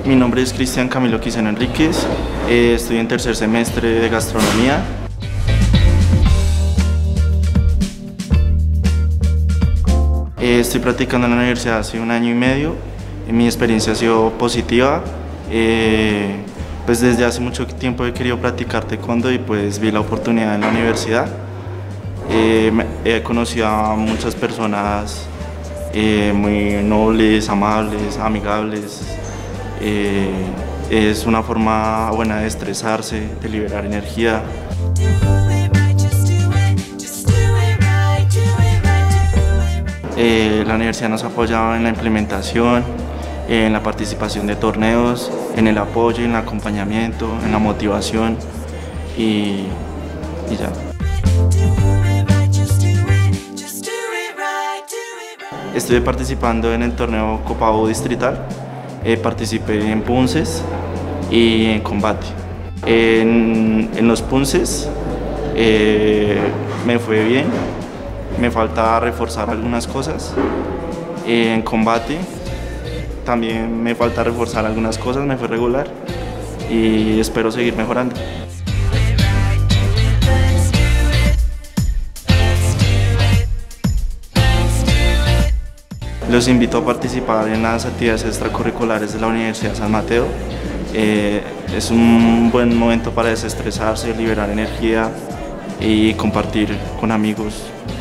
Mi nombre es Cristian Camilo Quiseno Enríquez, estoy en tercer semestre de gastronomía. Estoy practicando en la universidad hace 1 año y medio. Mi experiencia ha sido positiva. Pues desde hace mucho tiempo he querido practicar taekwondo y pues vi la oportunidad en la universidad. He conocido a muchas personas muy nobles, amables, amigables. Es una forma buena de estresarse, de liberar energía. La universidad nos ha apoyado en la implementación, en la participación de torneos, en el apoyo, en el acompañamiento, en la motivación y ya. Estuve participando en el torneo Copa U Distrital, participé en punces y en combate. En los punces me fue bien, me falta reforzar algunas cosas. En combate también me falta reforzar algunas cosas, me fue regular y espero seguir mejorando. Los invito a participar en las actividades extracurriculares de la Universidad San Mateo. Es un buen momento para desestresarse, liberar energía y compartir con amigos.